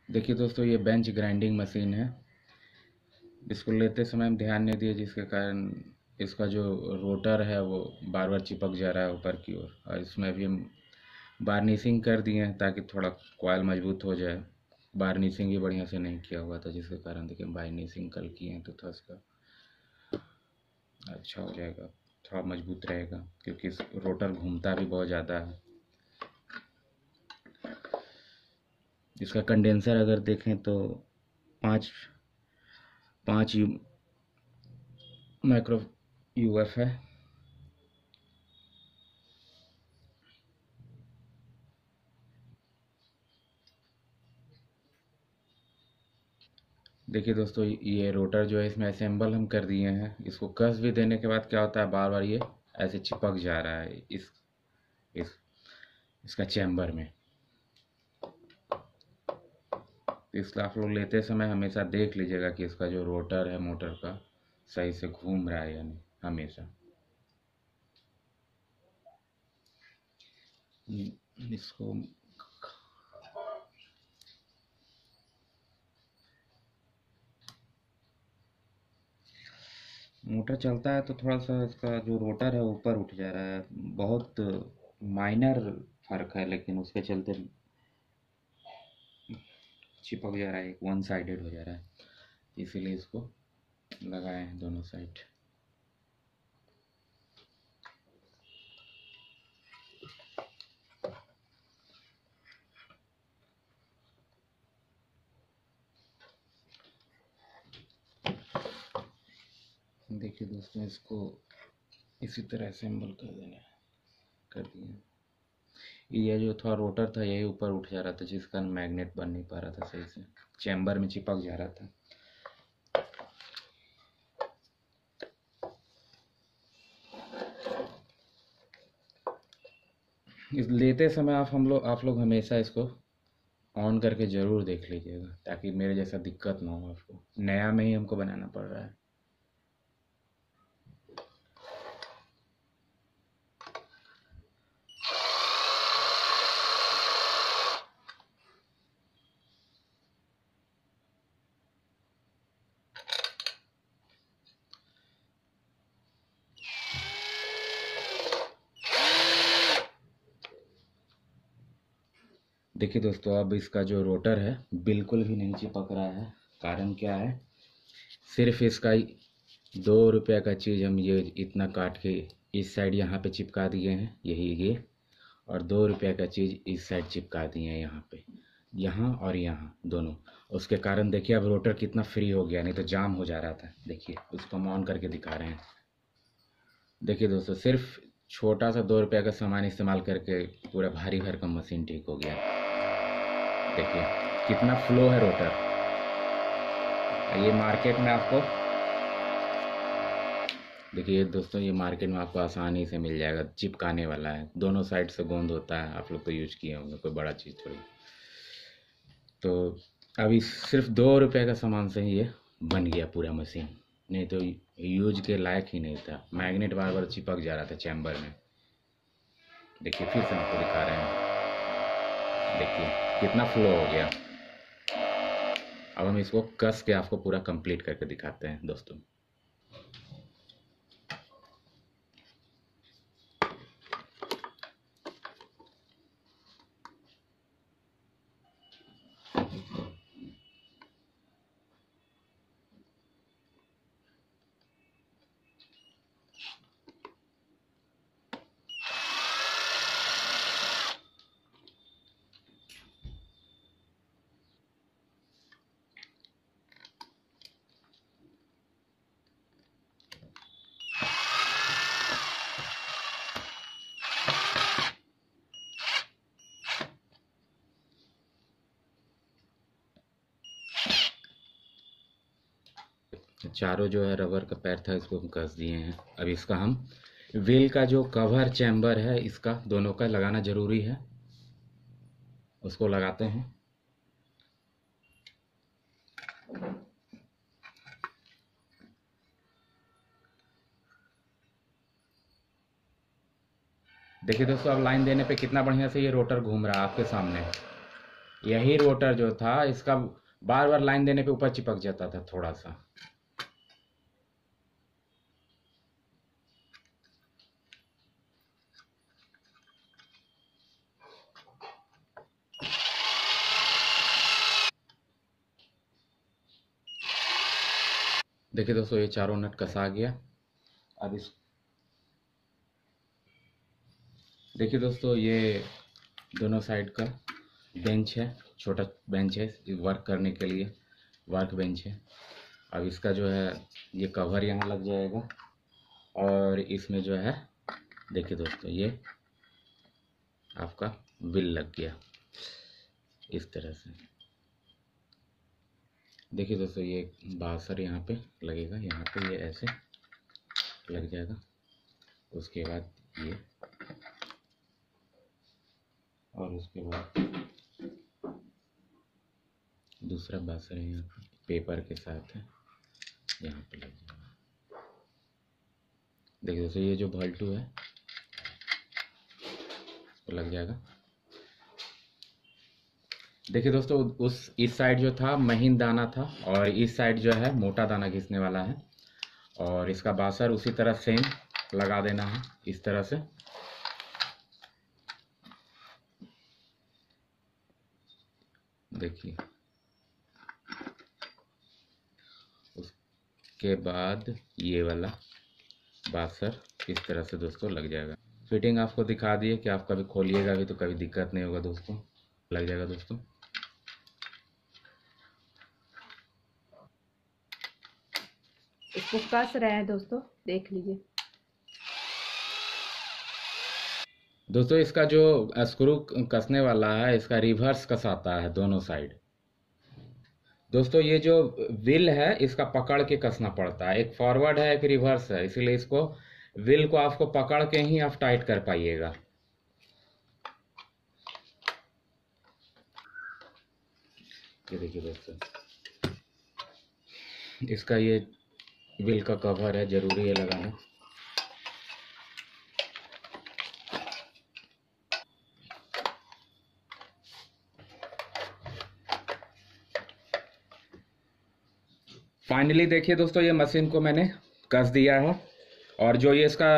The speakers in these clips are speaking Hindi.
देखिए दोस्तों, ये बेंच ग्राइंडिंग मशीन है। इसको लेते समय हम ध्यान नहीं दिए, जिसके कारण इसका जो रोटर है वो बार बार चिपक जा रहा है ऊपर की ओर। और इसमें भी हम बार्निशिंग कर दिए हैं ताकि थोड़ा कॉइल मजबूत हो जाए। बार्निशिंग भी बढ़िया से नहीं किया हुआ था, जिसके कारण देखिए बार्निशिंग कल किए हैं तो थोड़ा इसका अच्छा हो जाएगा, थोड़ा मजबूत रहेगा, क्योंकि इस रोटर घूमता भी बहुत ज़्यादा है। इसका कंडेंसर अगर देखें तो पाँच पाँच माइक्रो यूएफ है। देखिए दोस्तों, ये रोटर जो है इसमें असेंबल हम कर दिए हैं। इसको कस भी देने के बाद क्या होता है, बार बार ये ऐसे चिपक जा रहा है इस इसका चैम्बर में। तो इसका आप लोग लेते समय हमेशा देख लीजिएगा कि इसका जो रोटर है मोटर का सही से घूम रहा है या नहीं, हमेशा। इसको मोटर चलता है तो थोड़ा सा इसका जो रोटर है ऊपर उठ जा रहा है। बहुत माइनर फर्क है, लेकिन उसके चलते चिपक जा रहा है, एक वन साइडेड हो जा रहा है। इसीलिए इसको लगाए हैं दोनों साइड। देखिए दोस्तों, इसको इसी तरह असेंबल कर देना है, कर दिए। ये जो थोड़ा रोटर था यही ऊपर उठ जा रहा था, जिस कारण मैग्नेट बन नहीं पा रहा था सही से, चैम्बर में चिपक जा रहा था। इस लेते समय आप लोग हमेशा इसको ऑन करके ज़रूर देख लीजिएगा, ताकि मेरे जैसा दिक्कत ना हो आपको। नया में ही हमको बनाना पड़ रहा है। देखिए दोस्तों, अब इसका जो रोटर है बिल्कुल भी नहीं चिपक रहा है। कारण क्या है, सिर्फ इसका 2 रुपये का चीज़ हम ये इतना काट के इस साइड यहाँ पे चिपका दिए हैं, यही ये। और 2 रुपये का चीज़ इस साइड चिपका दिए हैं, यहाँ पे, यहाँ और यहाँ दोनों। उसके कारण देखिए अब रोटर कितना फ्री हो गया, नहीं तो जाम हो जा रहा था। देखिए उसको हम ऑन करके दिखा रहे हैं। देखिए दोस्तों, सिर्फ छोटा सा 2 रुपये का सामान इस्तेमाल करके पूरा भारी भरकम मशीन ठीक हो गया। देखिए कितना फ्लो है रोटर। ये मार्केट में आपको, देखिए दोस्तों, ये मार्केट में आपको आसानी से मिल जाएगा, चिपकाने वाला है, दोनों साइड से गोंद होता है। आप लोग तो यूज किए होंगे, कोई बड़ा चीज़ थोड़ी। तो अभी सिर्फ 2 रुपये का सामान से ही ये बन गया पूरा मशीन, नहीं तो यूज के लायक ही नहीं था। मैग्नेट बार बार चिपक जा रहा था चैम्बर में। देखिए फिर से आपको दिखा रहे हैं, देखिए कितना फ्लो हो गया। अब हम इसको कस के आपको पूरा कंप्लीट करके दिखाते हैं दोस्तों। चारों जो है रबर का पैर था, इसको हम कस दिए हैं। अब इसका हम व्हील का जो कवर चैम्बर है, इसका दोनों का लगाना जरूरी है, उसको लगाते हैं। देखिए दोस्तों, अब लाइन देने पे कितना बढ़िया से ये रोटर घूम रहा है आपके सामने। यही रोटर जो था इसका बार बार लाइन देने पे ऊपर चिपक जाता था थोड़ा सा। देखिए दोस्तों, ये चारों नट कसा गया। अब इस देखिए दोस्तों, ये दोनों साइड का बेंच है, छोटा बेंच है वर्क करने के लिए, वर्क बेंच है। अब इसका जो है ये कवर यहाँ लग जाएगा और इसमें जो है देखिए दोस्तों, ये आपका व्हील लग गया इस तरह से। देखिए दोस्तों, ये बासर यहाँ पे लगेगा, यहाँ पे ये ऐसे लग जाएगा। उसके बाद ये, और उसके बाद दूसरा बासर है यहाँ पे पेपर के साथ है, यहाँ पे लग जाएगा। देखिए दोस्तों, ये जो भल्टू है वो लग जाएगा। देखिए दोस्तों, उस इस साइड जो था महीन दाना था और इस साइड जो है मोटा दाना घिसने वाला है। और इसका बासर उसी तरह सेम लगा देना है इस तरह से। देखिए, उसके बाद ये वाला बासर इस तरह से दोस्तों लग जाएगा। फिटिंग आपको दिखा दिए कि आप कभी खोलिएगा भी तो कभी दिक्कत नहीं होगा दोस्तों, लग जाएगा दोस्तों। इसको कस रहे हैं दोस्तों, देख लीजिए। दोस्तों, इसका जो स्क्रू कसने वाला है इसका रिवर्स कसाता है दोनों साइड। दोस्तों, ये जो व्हील है इसका पकड़ के कसना पड़ता है, एक फॉरवर्ड है एक रिवर्स है, इसीलिए इसको व्हील को आपको पकड़ के ही आप टाइट कर पाइएगा। ये देखिए दोस्तों, इसका ये व्हील का कवर है, जरूरी है लगाना। फाइनली देखिए दोस्तों, ये मशीन को मैंने कस दिया है और जो ये इसका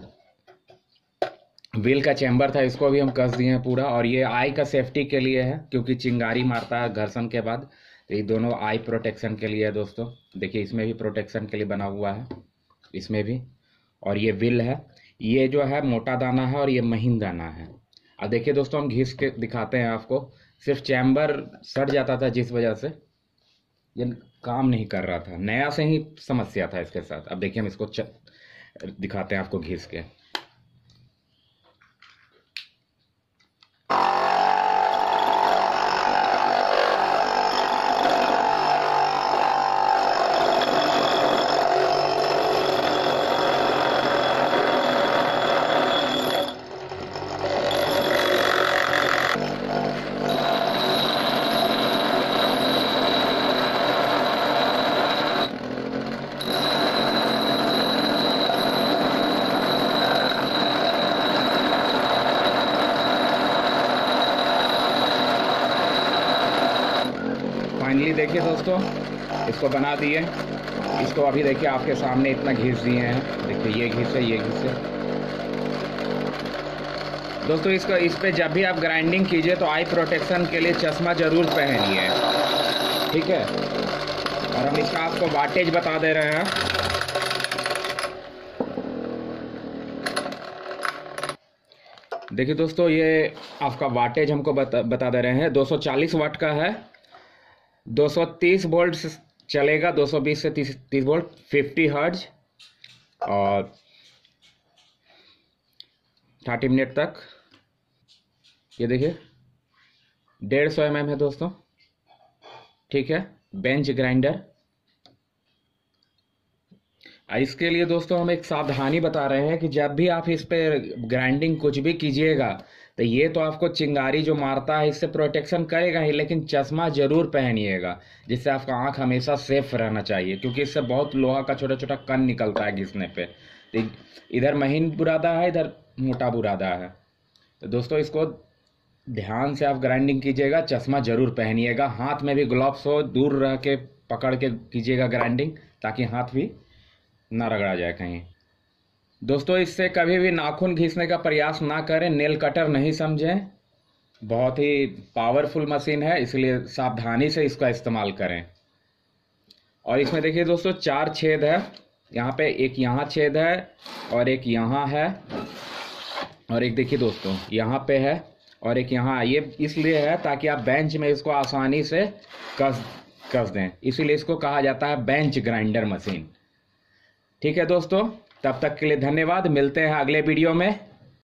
व्हील का चैम्बर था इसको भी हम कस दिए हैं पूरा। और ये आई का सेफ्टी के लिए है, क्योंकि चिंगारी मारता है घर्षण के बाद, तो ये दोनों आई प्रोटेक्शन के लिए है दोस्तों। देखिए, इसमें भी प्रोटेक्शन के लिए बना हुआ है, इसमें भी। और ये व्हील है, ये जो है मोटा दाना है और ये महीन दाना है। अब देखिए दोस्तों, हम घिस के दिखाते हैं आपको। सिर्फ चैम्बर सट जाता था जिस वजह से ये काम नहीं कर रहा था, नया से ही समस्या था इसके साथ। अब देखिए, हम इसको दिखाते हैं आपको घिस के। फाइनली देखिए दोस्तों, इसको बना दिए। इसको अभी देखिए आपके सामने इतना घिस दिए हैं। देखिए, ये घिस है, ये घिस है दोस्तों। इसका इस पे जब भी आप ग्राइंडिंग कीजिए तो आई प्रोटेक्शन के लिए चश्मा जरूर पहनिए, ठीक है। और हम इसका आपको वाटेज बता दे रहे हैं। देखिए दोस्तों, ये आपका वाटेज हमको बता दे रहे हैं, 240 वाट का है, 230 वोल्ट चलेगा, 220 से 30 वोल्ट, 50 हर्ट्ज और 30 मिनट तक। ये देखिए 150 mm है दोस्तों, ठीक है। Bench grinder. इसके लिए दोस्तों हम एक सावधानी बता रहे हैं कि जब भी आप इस पे ग्राइंडिंग कुछ भी कीजिएगा तो ये तो आपको चिंगारी जो मारता है इससे प्रोटेक्शन करेगा ही, लेकिन चश्मा जरूर पहनिएगा, जिससे आपका आंख हमेशा सेफ रहना चाहिए, क्योंकि इससे बहुत लोहा का छोटा छोटा कण निकलता है घिसने पे। इधर महीन बुरादा है, इधर मोटा बुरादा है। तो दोस्तों, इसको ध्यान से आप ग्राइंडिंग कीजिएगा, चश्मा जरूर पहनिएगा, हाथ में भी ग्लव्स हो, दूर रह के पकड़ के कीजिएगा ग्राइंडिंग, ताकि हाथ भी ना रगड़ा जाए कहीं। दोस्तों इससे कभी भी नाखून घिसने का प्रयास ना करें, नेल कटर नहीं समझें, बहुत ही पावरफुल मशीन है, इसलिए सावधानी से इसका इस्तेमाल करें। और इसमें देखिए दोस्तों 4 छेद है, यहाँ पे एक यहाँ छेद है और एक यहाँ है और एक देखिए दोस्तों यहाँ पे है और एक यहाँ। ये इसलिए है ताकि आप बेंच में इसको आसानी से कस दें, इसीलिए इसको कहा जाता है बेंच ग्राइंडर मशीन। ठीक है दोस्तों, तब तक के लिए धन्यवाद, मिलते हैं अगले वीडियो में।